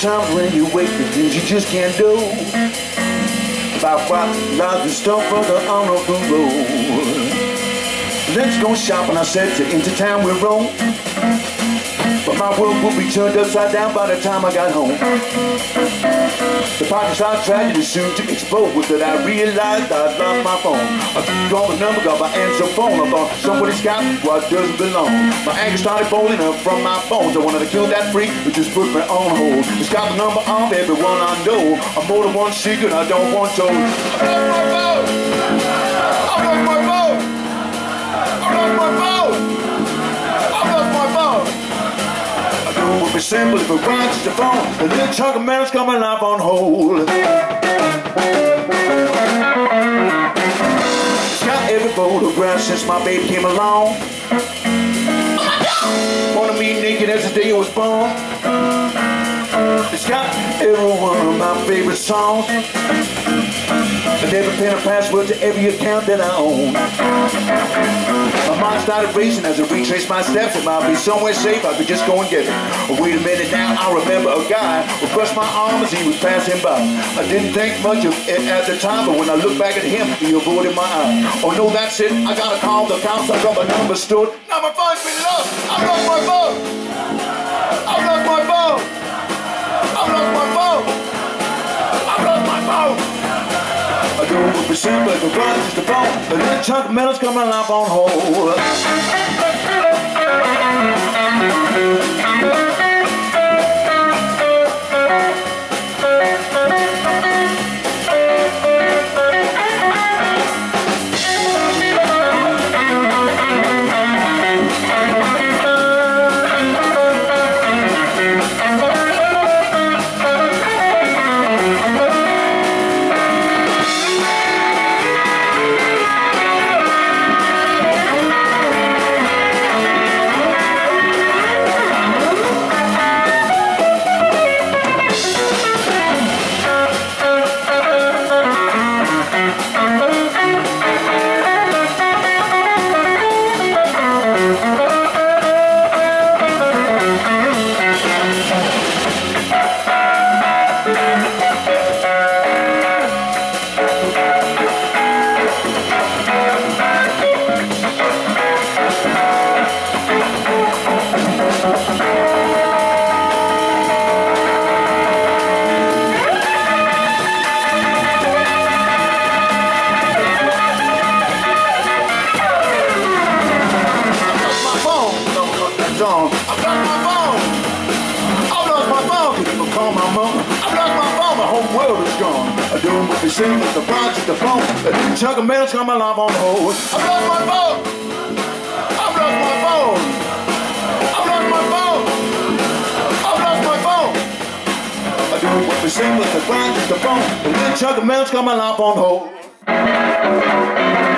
Sometimes when you wait, the things you just can't do. About what lies in store further on up the road. Let's go shopping, I said, to into town we roam. But my world would be turned upside down by the time I got home. The Pakistan tragedy soon to explode. Was that I realized I'd lost my phone. I called the number, got my answer phone. I thought somebody's got what doesn't belong. My anger started boiling up from my bones. I wanted to kill that freak who just put me on hold. It's got the number of everyone I know. I'm more than one secret I don't want told. I lost my phone! I lost my phone! I lost my phone! I lost my phone! It would be simple if it runs just the phone. The little chunk of mail's coming live on hold. It's got every photograph since my baby came along. Wanted me naked as the day I was born. It's got every one of my favorite songs. And every pen and password to every account that I own. My mind started racing as I retraced my steps. It might be somewhere safe, I could just go and get it. Oh, wait a minute now, I remember a guy who brushed my arm as he was passing by. I didn't think much of it at the time, but when I looked back at him, he avoided my eye. Oh no, that's it, I gotta call the cops. I got my number stored. Now my phone's been lost. I lost my phone. I lost my phone. I lost my phone. I lost my phone. I do it would be simple if it runs just a phone. A little chunk of metal's coming alive on hold. Sing with the box at the phone. A little chunk of mail's got my life on hold. I've lost my phone. I've lost my phone. I've lost my phone. I've lost my phone. I do what we sing with the box at the phone. A little chunk of mail's got my life on hold.